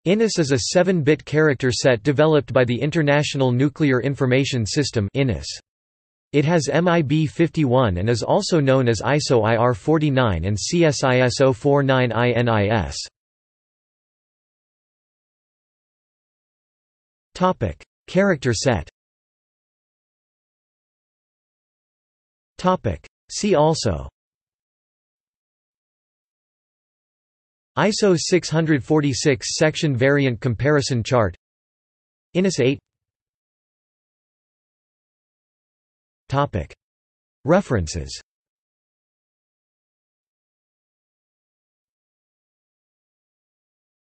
INIS is a 7-bit character set developed by the International Nuclear Information System (INIS). It has MIB 51 and is also known as ISO IR 49 and CSISO 49 INIS. Topic: Character set. Topic: See also. ISO 646 section variant comparison chart. INIS 8. Topic: References.